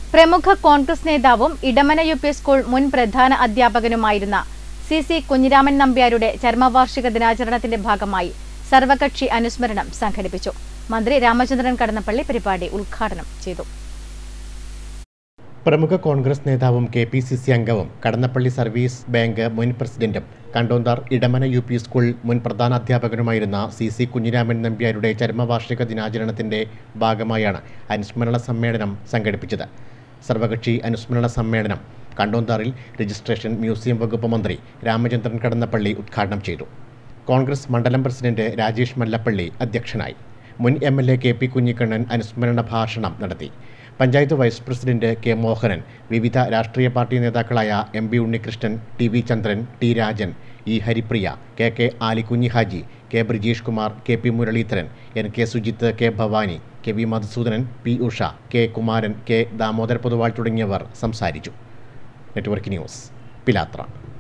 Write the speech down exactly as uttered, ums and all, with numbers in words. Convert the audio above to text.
പ്രമുഖ കോൺഗ്രസ് നേതാവും Idamana U P school മുൻ പ്രധാന അധ്യാപകനുമായിരുന്ന സി സി കുഞ്ഞിരാമൻ നമ്പ്യാരുടെ ചരമവാർഷിക ദിനാചരണത്തിന്റെ ഭാഗമായി സർവകക്ഷി അനുസ്മരണം സംഘടിപ്പിച്ചു. മന്ത്രി രാമചന്ദ്രൻ കടന്നപ്പള്ളി പരിപാടി ഉദ്ഘാടനം ചെയ്തു. പ്രമുഖ കോൺഗ്രസ് നേതാവും കെ പി സി സി അംഗവും കടന്നപ്പള്ളി സർവീസ് ബാങ്ക് മുൻ പ്രസിഡന്റും Kandonthar Edamana U P school മുൻ പ്രധാന അധ്യാപകനുമായിരുന്ന സി സി കുഞ്ഞിരാമൻ നമ്പ്യാരുടെ ചരമവാർഷിക ദിനാചരണത്തിന്റെ ഭാഗമായാണ് അനുസ്മരണ സമ്മേളനം സംഘടിപ്പിച്ചത്. സർവകക്ഷി അനുസ്മരണ സമ്മേളനം കണ്ടോന്താറിൽ രജിസ്ട്രേഷൻ മ്യൂസിയം വകുപ്പ് മന്ത്രി രാമചന്ദ്രൻ കടന്നപ്പള്ളി ഉദ്ഘാടനം ചെയ്തു. കോൺഗ്രസ് മണ്ഡലം പ്രസിഡന്റ് രാജേഷ് മല്ലപ്പള്ളി അധ്യക്ഷനായി. മുൻ M L A K P Kunhikannan അനുസ്മരണ ഭാഷണം നടത്തി. Panchayat vice president K Mohanan, വിവിധ രാഷ്ട്രീയ പാർട്ടി നേതാക്കളായ M B Unnikrishnan, T V Chandran, T Rajan, E Haripriya, K K Alikunhi Haji, K Brijesh Kumar, K P Muraleedharan, N K Sujith, K Bhavani, K V Madhusoodanan, P Usha, K Kumaran, K Damodar Poduval തുടങ്ങിയവർ സംസാരിച്ചു. നെറ്റ്വർക്ക് ന്യൂസ്, പിലാത്ര.